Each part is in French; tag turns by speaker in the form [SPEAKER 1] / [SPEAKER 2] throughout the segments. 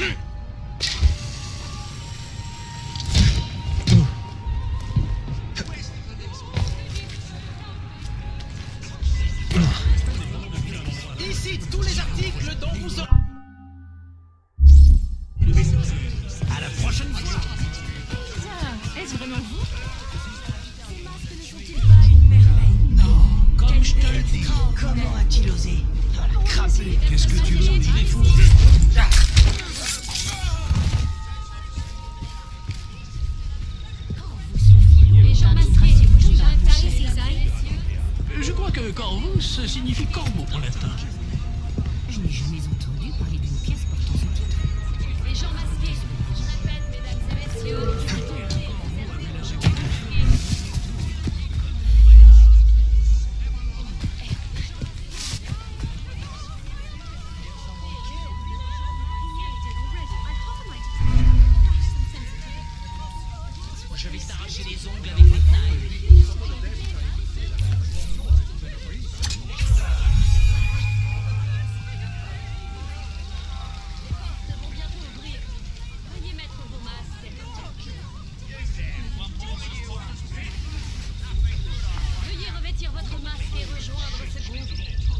[SPEAKER 1] Ici, tous les articles dont vous aurez... À la prochaine fois.
[SPEAKER 2] Est-ce vraiment vous? Ces masques ne sont-ils pas une merveille?
[SPEAKER 1] Non, comme je te le dis. Comment a-t-il osé? Crapulé. Qu'est-ce que tu veux? Il est fou.
[SPEAKER 2] Les gens masqués, vous j'arrive ici, ça.
[SPEAKER 1] Je crois que Corvus signifie corbeau en latin.
[SPEAKER 3] Je n'ai jamais entendu parler d'une pièce portant ce titre.
[SPEAKER 2] Les gens masqués, je répète, mesdames et messieurs.
[SPEAKER 1] Je vais t'arracher les ongles avec les knives.
[SPEAKER 2] Vont bientôt ouvrir. Veuillez mettre vos masques. Veuillez revêtir votre masque et rejoindre ce groupe.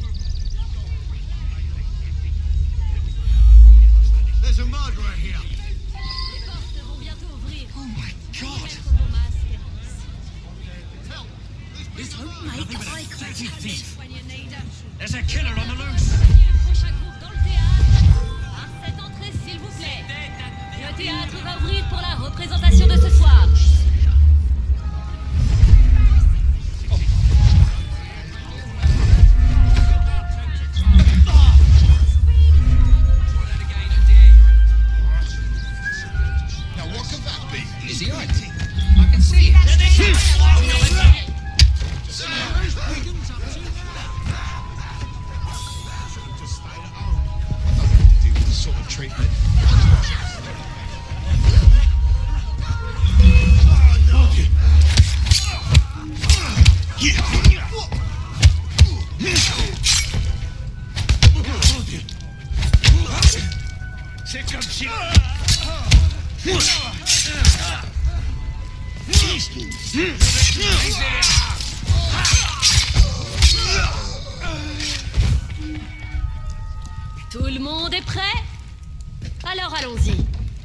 [SPEAKER 4] There's a murderer here.
[SPEAKER 2] Les portes vont bientôt ouvrir.
[SPEAKER 4] Oh my God!
[SPEAKER 2] Mettre vos masques.
[SPEAKER 4] It's thief.
[SPEAKER 2] Soignez Nader.
[SPEAKER 4] There's a killer on the loose.
[SPEAKER 2] Voyez le prochain groupe dans le théâtre. Par cette entrée, s'il vous plaît. Le théâtre va ouvrir pour la représentation de ce soir.
[SPEAKER 4] Now what could that be?
[SPEAKER 1] Is he acting? I can see it.
[SPEAKER 4] Just stay at home. I don't want to deal with this sort of treatment. C'est comme si...
[SPEAKER 2] Tout le monde est prêt? Alors allons-y.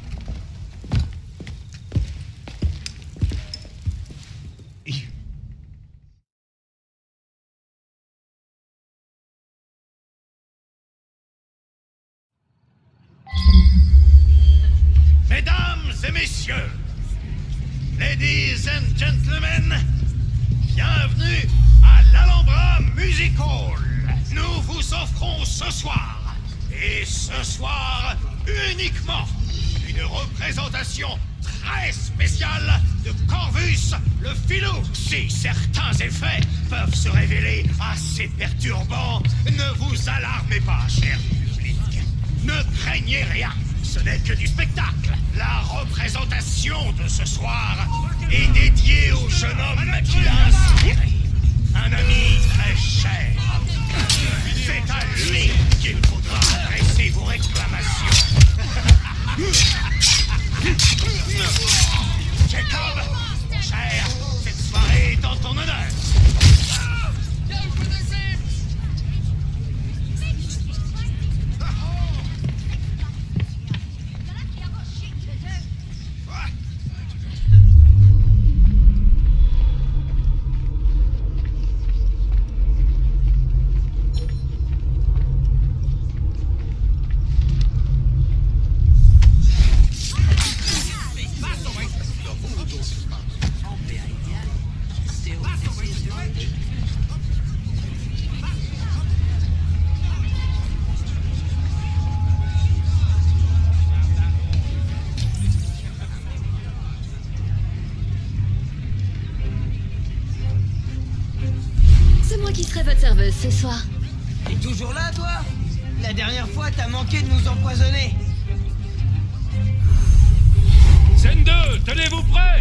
[SPEAKER 4] Mesdames et messieurs, ladies and gentlemen, bienvenue à l'Alhambra Music Hall. Nous vous offrons ce soir, et ce soir uniquement, une représentation très spéciale de Corvus le Filou. Si certains effets peuvent se révéler assez perturbants, ne vous alarmez pas, cher public. Ne craignez rien. Ce n'est que du spectacle. La représentation de ce soir est dédiée au jeune homme qui l'a inspiré. Un ami très cher. C'est à lui qu'il faudra adresser vos réclamations. Jacob, mon cher, cette soirée est en ton honneur.
[SPEAKER 2] C'est moi qui serai votre serveuse ce soir.
[SPEAKER 5] T'es toujours là, toi? La dernière fois, t'as manqué de nous empoisonner.
[SPEAKER 4] Scène 2, tenez-vous prêts?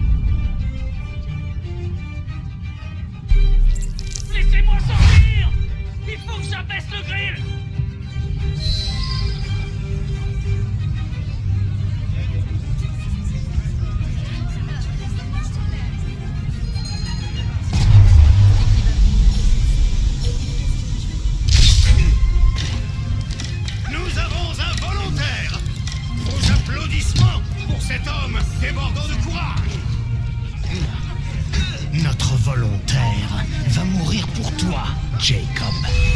[SPEAKER 1] Laissez-moi sortir!
[SPEAKER 4] Abaisse le grill! Nous avons un volontaire! Vos applaudissements pour cet homme débordant de courage!
[SPEAKER 1] Notre volontaire va mourir pour toi, Jacob.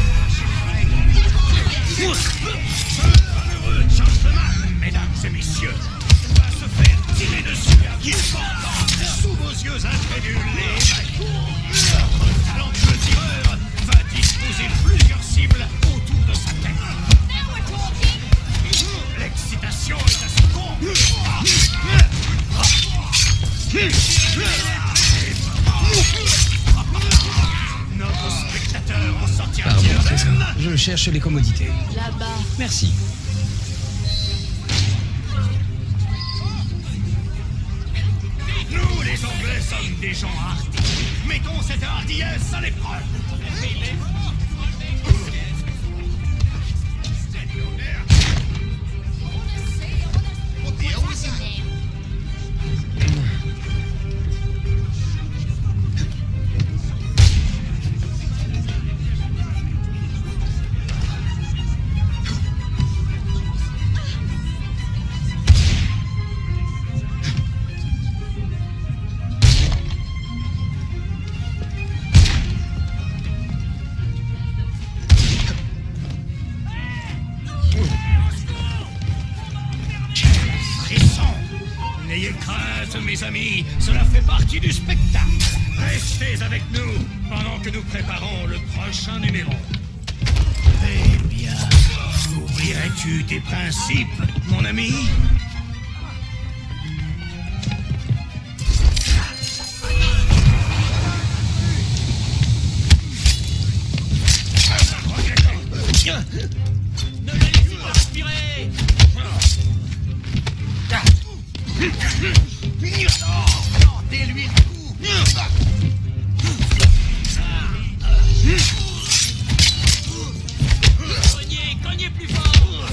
[SPEAKER 4] Ce malheureux gentleman, mesdames et messieurs, va se faire tirer dessus à bout portant sous vos yeux incrédules et ébahis. Notre talentueux tireur va disposer plusieurs cibles autour de sa tête. L'excitation est à son comble. Notre spectateur en sortira
[SPEAKER 6] Pardon,
[SPEAKER 4] indemne.
[SPEAKER 6] c'est ça. Je cherche les commodités.
[SPEAKER 2] Là-bas.
[SPEAKER 6] Merci.
[SPEAKER 4] Nous, les Anglais, sommes des gens hardis. Mettons cette hardiesse à l'épreuve. N'ayez crainte, mes amis, cela fait partie du spectacle. Restez avec nous pendant que nous préparons le prochain numéro. Eh bien, oublierais-tu tes principes, mon ami? Ne laissez pas respirer! Tentez-lui le coup! Cognez plus fort!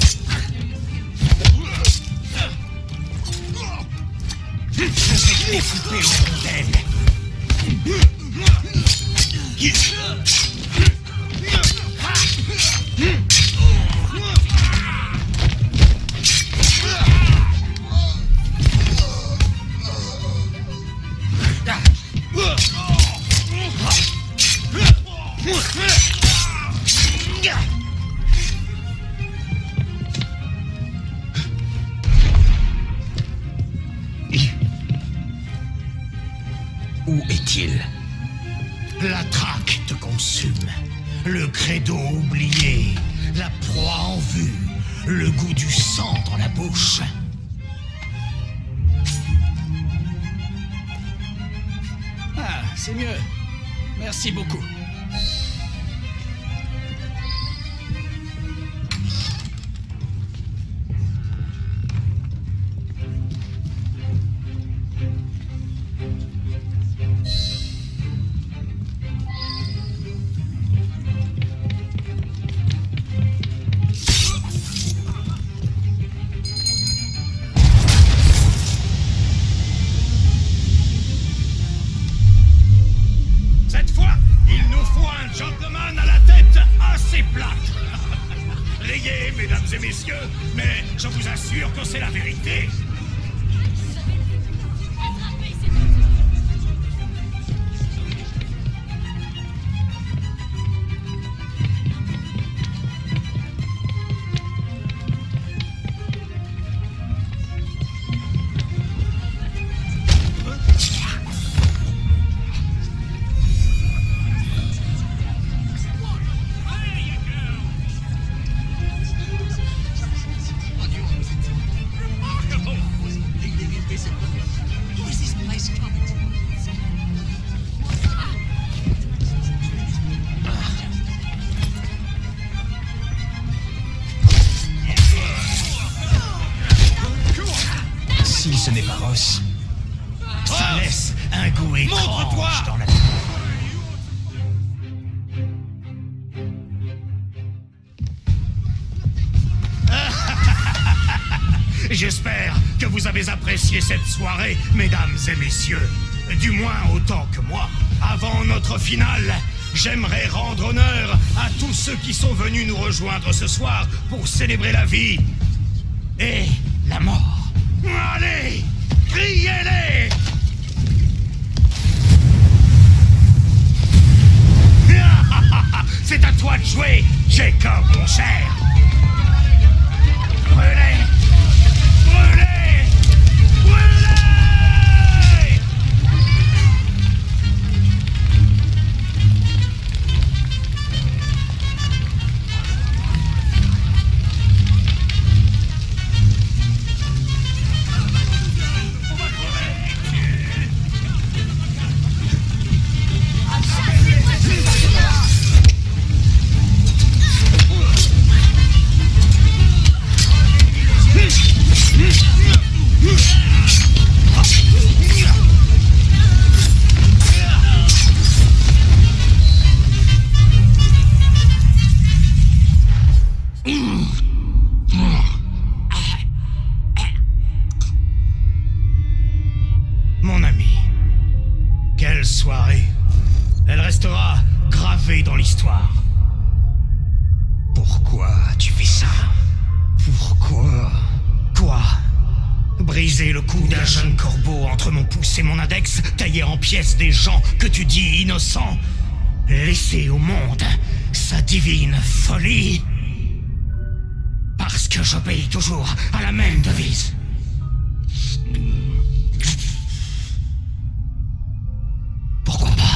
[SPEAKER 4] Je vais découper au modèle!
[SPEAKER 1] Où est-il?
[SPEAKER 4] La traque te consume. Le credo oublié. La proie en vue. Le goût du sang dans la bouche.
[SPEAKER 6] Ah, c'est mieux. Merci beaucoup.
[SPEAKER 4] Cette fois, il nous faut un gentleman à la tête assez plate. Riez, mesdames et messieurs, mais je vous assure que c'est la vérité.
[SPEAKER 2] Attrapez ces
[SPEAKER 1] Si ce n'est pas Ross.
[SPEAKER 4] Ça laisse un goût étrange dans la... j'espère que vous avez apprécié cette soirée, mesdames et messieurs. Du moins autant que moi. Avant notre finale, j'aimerais rendre honneur à tous ceux qui sont venus nous rejoindre ce soir pour célébrer la vie et la mort. Allez, criez-les! C'est à toi de jouer, Jacob, mon cher. Brûlez! Brûlez! Brûlez! Mon ami, quelle soirée. Elle restera gravée dans l'histoire. Pourquoi tu fais ça? Pourquoi? Quoi? Briser le cou d'un jeune corbeau entre mon pouce et mon index? Tailler en pièces des gens que tu dis innocents? Laisser au monde sa divine folie? Parce que j'obéis toujours à la même devise. Pourquoi pas?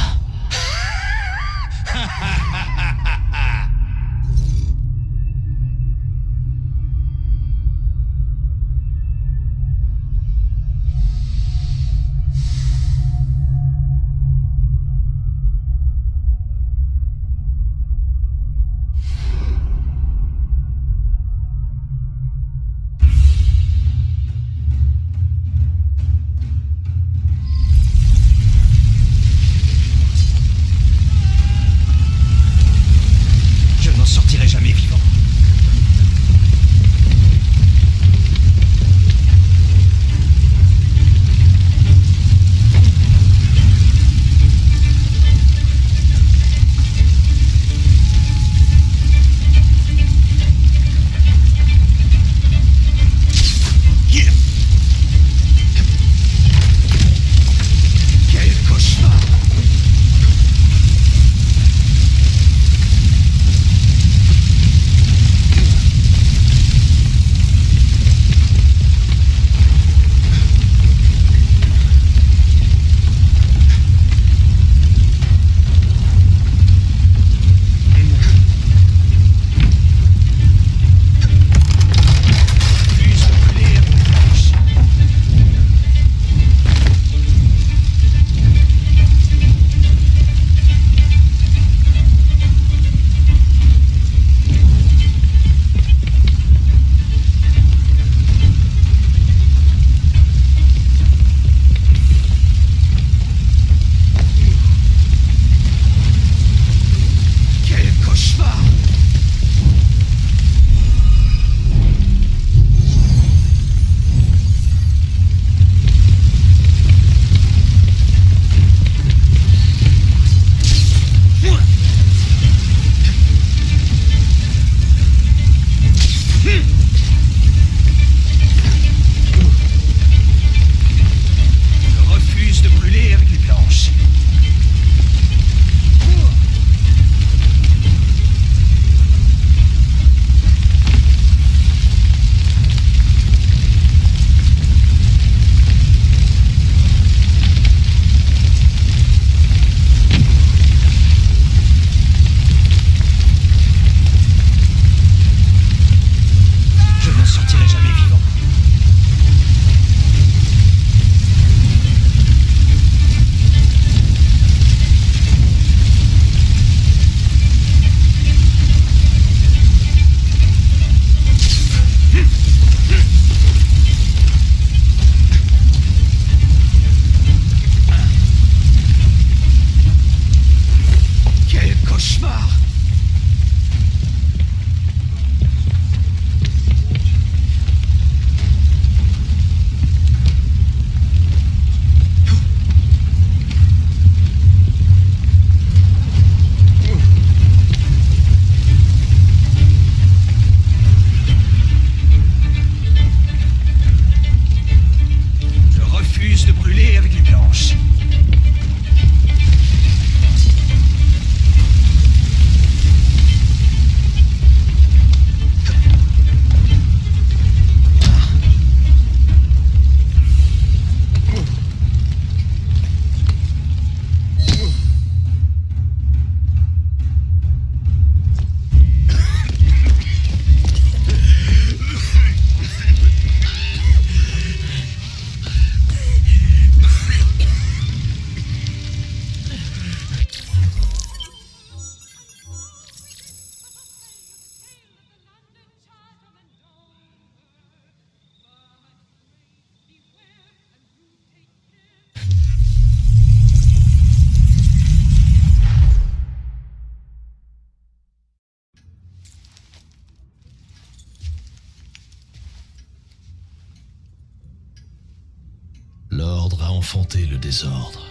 [SPEAKER 7] enfanter le désordre.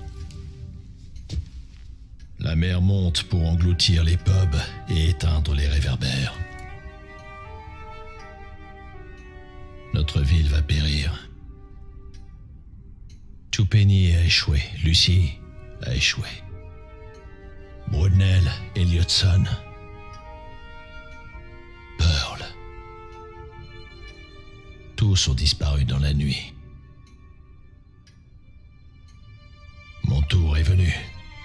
[SPEAKER 7] La mer monte pour engloutir les pubs et éteindre les réverbères. Notre ville va périr. Twopenny a échoué, Lucy a échoué. Brunel, Elliotson, Pearl. Tous ont disparu dans la nuit. Mon tour est venu.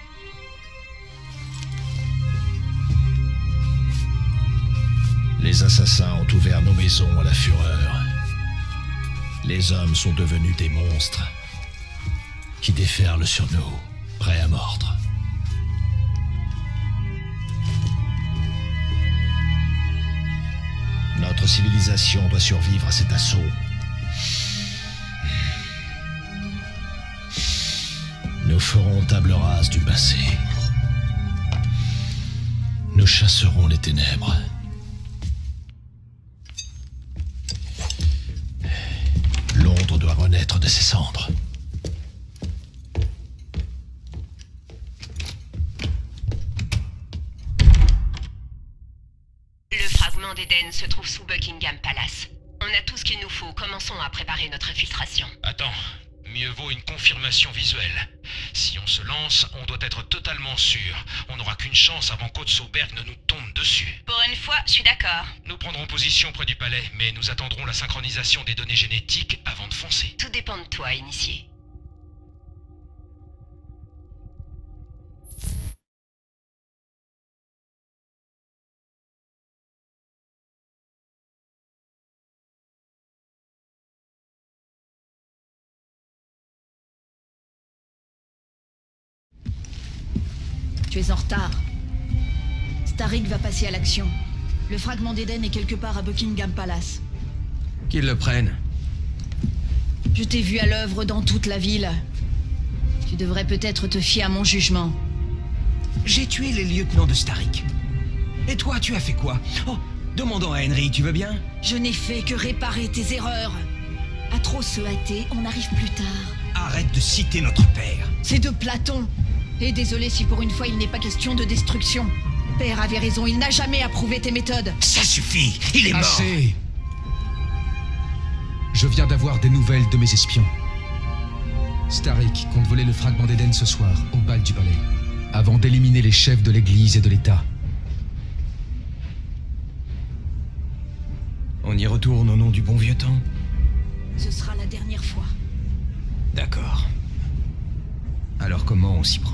[SPEAKER 7] Les assassins ont ouvert nos maisons à la fureur. Les hommes sont devenus des monstres qui déferlent sur nous, prêts à mordre. Notre civilisation doit survivre à cet assaut. Nous ferons table rase du passé. Nous chasserons les ténèbres. Londres doit renaître de ses cendres.
[SPEAKER 3] Le fragment d'Éden se trouve sous Buckingham Palace. On a tout ce qu'il nous faut. Commençons à préparer notre infiltration.
[SPEAKER 8] Attends, mieux vaut une confirmation visuelle. Si on se lance, on doit être totalement sûr. On n'aura qu'une chance avant qu'Otsoberg ne nous tombe dessus.
[SPEAKER 3] Pour une fois, je suis d'accord.
[SPEAKER 8] Nous prendrons position près du palais, mais nous attendrons la synchronisation des données génétiques avant de foncer.
[SPEAKER 3] Tout dépend de toi, initié.
[SPEAKER 9] Tu es en retard. Starrick va passer à l'action. Le fragment d'Éden est quelque part à Buckingham Palace.
[SPEAKER 6] Qu'ils le prennent.
[SPEAKER 9] Je t'ai vu à l'œuvre dans toute la ville. Tu devrais peut-être te fier à mon jugement.
[SPEAKER 5] J'ai tué les lieutenants de Starrick. Et toi, tu as fait quoi? Oh, demandons à Henry, tu veux bien?
[SPEAKER 9] Je n'ai fait que réparer tes erreurs. À trop se hâter, on arrive plus tard.
[SPEAKER 5] Arrête de citer notre père.
[SPEAKER 9] C'est de Platon. Et désolé si pour une fois il n'est pas question de destruction. Père avait raison, il n'a jamais approuvé tes méthodes.
[SPEAKER 5] Ça suffit, il est mort.
[SPEAKER 10] Assez. Je viens d'avoir des nouvelles de mes espions. Starrick compte voler le fragment d'Éden ce soir, au bal du palais, avant d'éliminer les chefs de l'Église et de l'État.
[SPEAKER 5] On y retourne au nom du bon vieux temps?
[SPEAKER 9] Ce sera la dernière fois.
[SPEAKER 5] D'accord. Alors comment on s'y prend?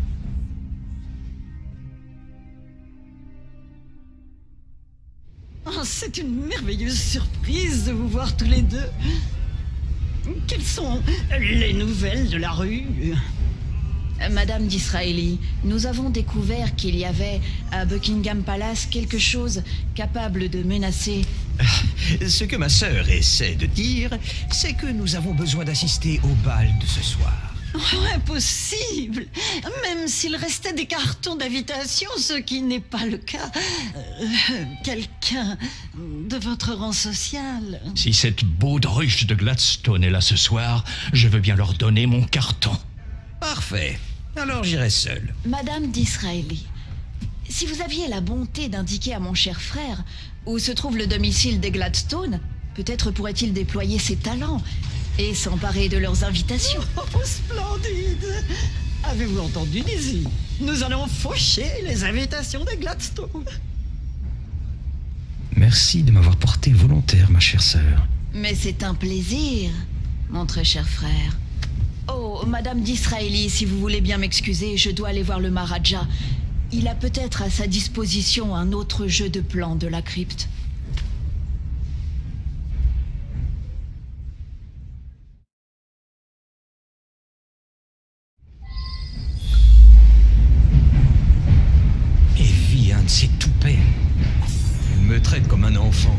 [SPEAKER 9] Oh, c'est une merveilleuse surprise de vous voir tous les deux. Quelles sont les nouvelles de la rue? Madame d'Israéli, nous avons découvert qu'il y avait à Buckingham Palace quelque chose capable de menacer...
[SPEAKER 5] Ce que ma sœur essaie de dire, c'est que nous avons besoin d'assister au bal de ce soir.
[SPEAKER 9] Oh, impossible! Même s'il restait des cartons d'invitation, ce qui n'est pas le cas. Quelqu'un de votre rang social...
[SPEAKER 6] Si cette baudruche de Gladstone est là ce soir, je veux bien leur donner mon carton.
[SPEAKER 5] Parfait. Alors j'irai seul.
[SPEAKER 9] Madame d'Israéli, si vous aviez la bonté d'indiquer à mon cher frère où se trouve le domicile des Gladstone, peut-être pourrait-il déployer ses talents et s'emparer de leurs invitations.
[SPEAKER 11] Oh, splendide! Avez-vous entendu, Lizzie? Nous allons faucher les invitations des Gladstone.
[SPEAKER 5] Merci de m'avoir porté volontaire, ma chère sœur.
[SPEAKER 9] Mais c'est un plaisir, mon très cher frère. Oh, Madame d'Israéli, si vous voulez bien m'excuser, je dois aller voir le Maharaja. Il a peut-être à sa disposition un autre jeu de plans de la crypte.
[SPEAKER 5] Evie, un de ces toupets. Elle me traite comme un enfant.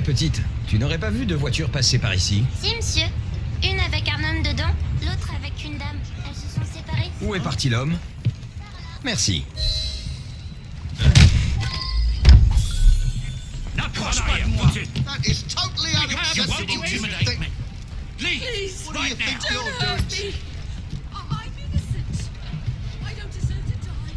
[SPEAKER 5] petite, tu n'aurais pas vu de voiture passer par ici?
[SPEAKER 12] Si, monsieur. Une avec un homme dedans, l'autre avec une dame. Elles se sont séparées.
[SPEAKER 5] Où est parti l'homme? Merci.
[SPEAKER 1] N'approche pas de moi.
[SPEAKER 4] That is totally unacceptable.
[SPEAKER 1] Please,
[SPEAKER 4] What do you
[SPEAKER 1] right
[SPEAKER 4] think
[SPEAKER 1] now.
[SPEAKER 4] you're doing?
[SPEAKER 2] I'm innocent. I don't deserve to die.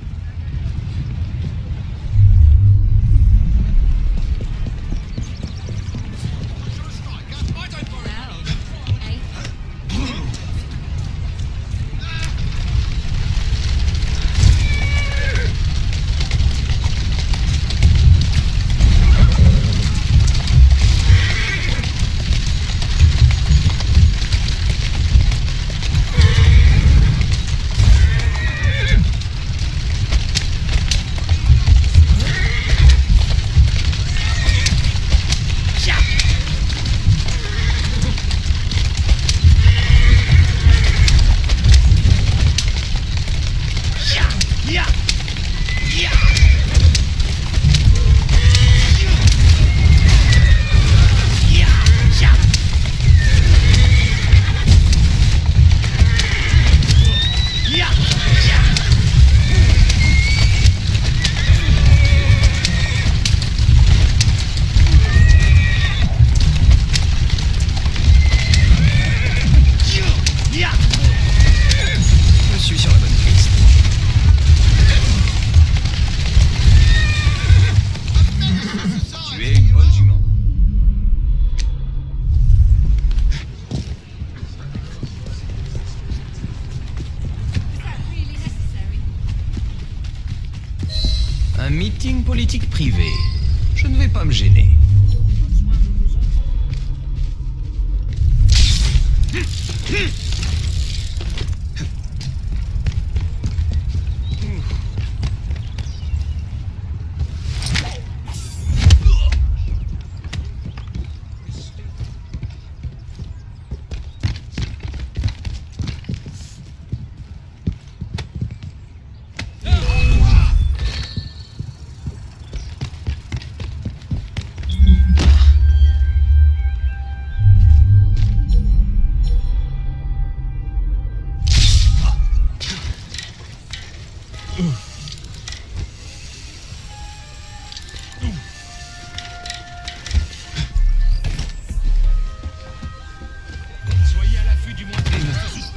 [SPEAKER 5] Je suis sur la bonne piste. Tu es une bonne jument. Un meeting politique privé. Je ne vais pas me gêner.
[SPEAKER 1] Soyez à l'affût du moindre suspect.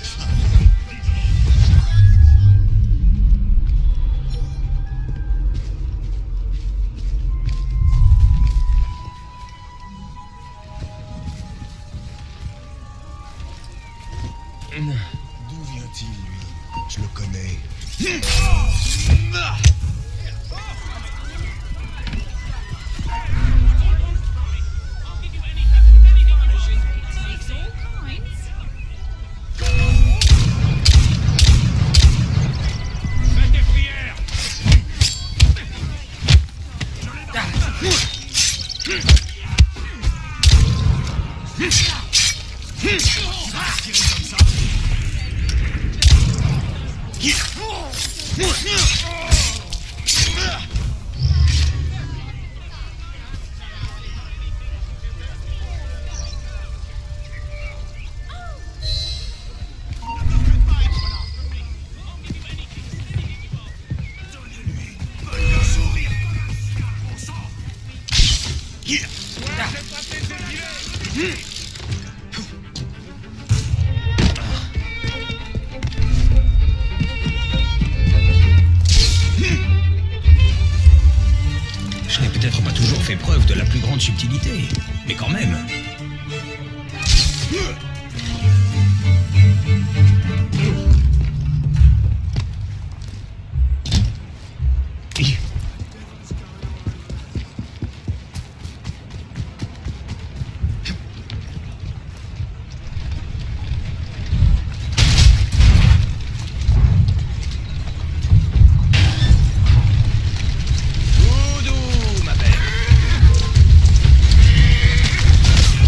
[SPEAKER 4] D'où vient-il, lui? Je le connais.
[SPEAKER 2] Takes all kinds.
[SPEAKER 1] Faites des prières.
[SPEAKER 5] Je n'ai peut-être pas toujours fait preuve de la plus grande subtilité, mais quand même. Doudou, ma belle.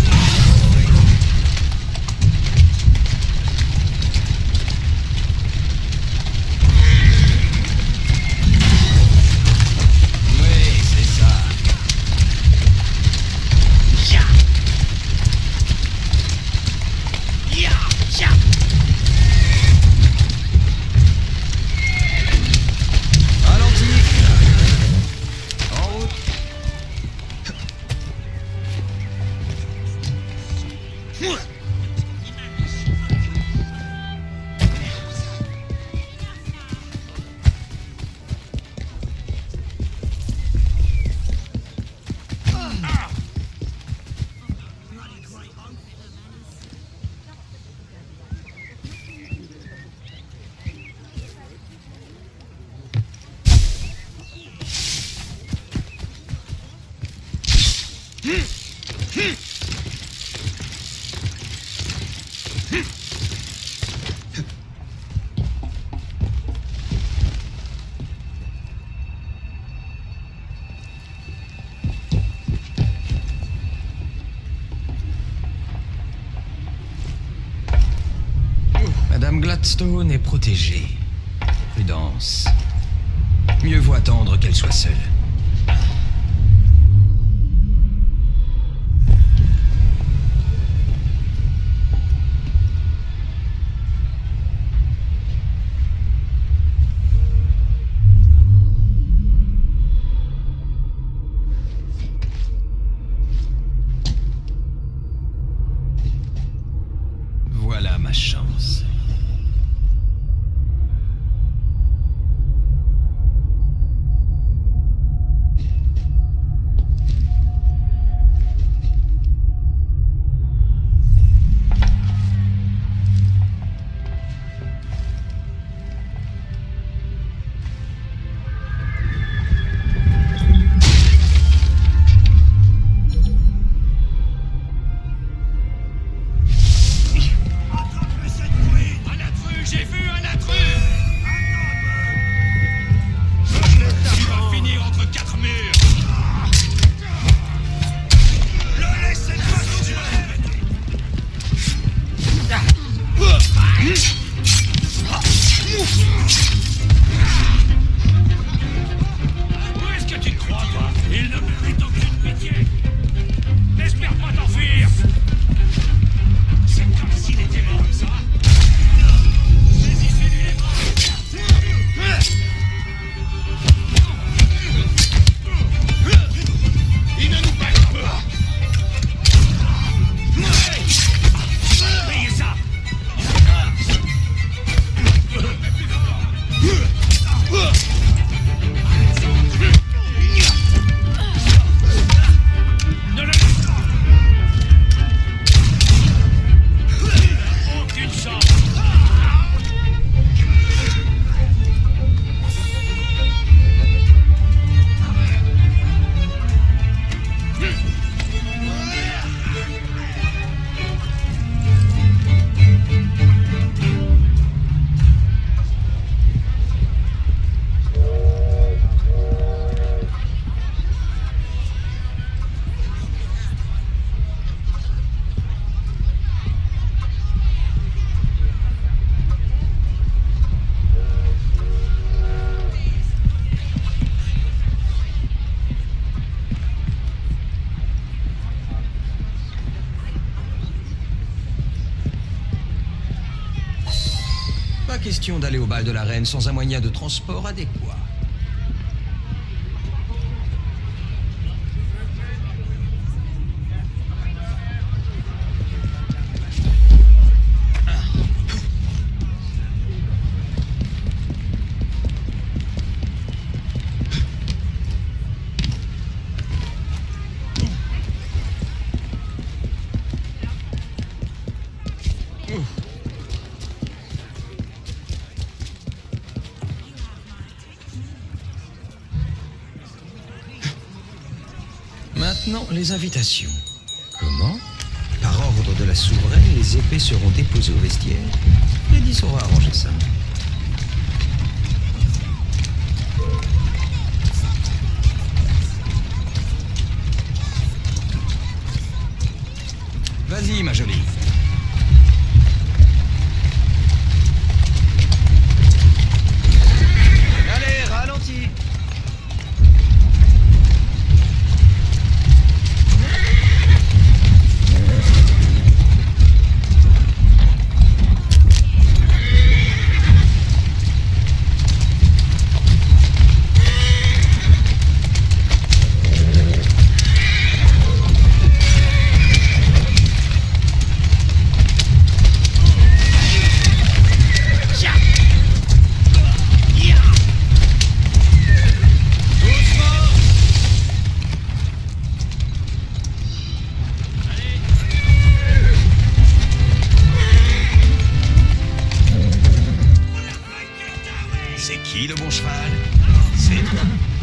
[SPEAKER 5] Dame Gladstone est protégée. Prudence. Mieux vaut attendre qu'elle soit seule. Voilà ma chance. Pas question d'aller au bal de la reine sans un moyen de transport adéquat. Maintenant, les invitations. Comment? Par ordre de la souveraine, les épées seront déposées au vestiaire. Lady saura arranger ça. Vas-y, ma jolie. Allez, ralentis. C'est qui le bon cheval? C'est toi.